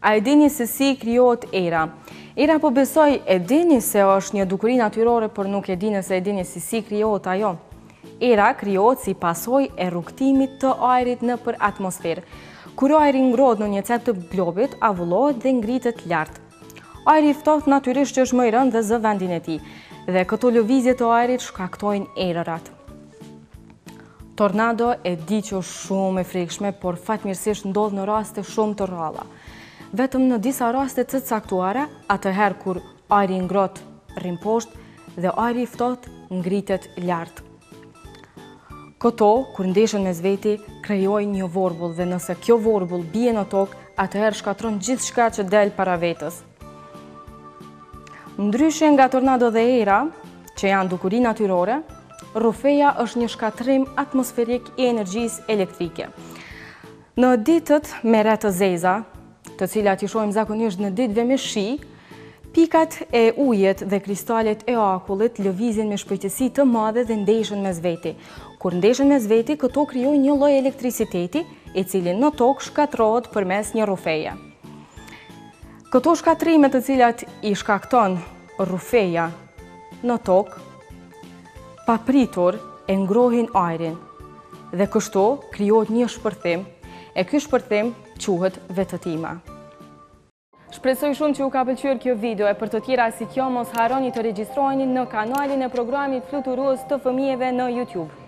A e dini se si krijohet era? Era po besoj e dini se është një dukuri natyrore, por nuk e dini se e dini si krijohet ajo. Era krijohet si pasojë e rrugtimit të ajrit nëpër atmosferë. Kur ajri ngrohet në një cep të globit, avullohet dhe ngritet lart. Ajri i ftohtë natyrisht është më i rënd dhe zë vendin e tij, dhe këto lëvizje të ajrit shkaktojnë erërat. Tornado e di që është shumë e frikshme, por fatmirësisht ndodh në raste shumë të rralla. Vetëm në disa raste të caktuara, atëherë kur ajri ngrohet rrin poshtë dhe ajri i ftohtë ngritet lart. Këto, kur ndeshen mes veti, krijojnë një vorbull dhe nëse kjo vorbull bie në tokë, atëherë shkatron gjithçka që del para vetës. Ndryshe nga tornado dhe era, që janë dukuri natyrore, rrufeja është një shkatrim atmosferik i energjisë elektrike. Në ditët me re të zeza, të cilat i shohim zakonisht në ditëve me shi, pikat e ujit dhe kristalet e akullit lëvizin me shpejtësi të madhe dhe ndeshen mes veti. Kur ndeshen mes veti, këto krijojnë një lloj elektriciteti, i cili në tokë shkatrohet përmes një rrufeje. Këto shkatrime të cilat i shkakton rrufeja në tokë, papritur e ngrohin ajrin dhe kështu krijohet një shpërthim, e ky shpërthim quhet vetëtima. Shpresoj shumë që ju ka pëlqyer kjo video, e për të tjera si kjo mos harroni të regjistroheni në kanalin e programit Fluturues të fëmijëve në YouTube.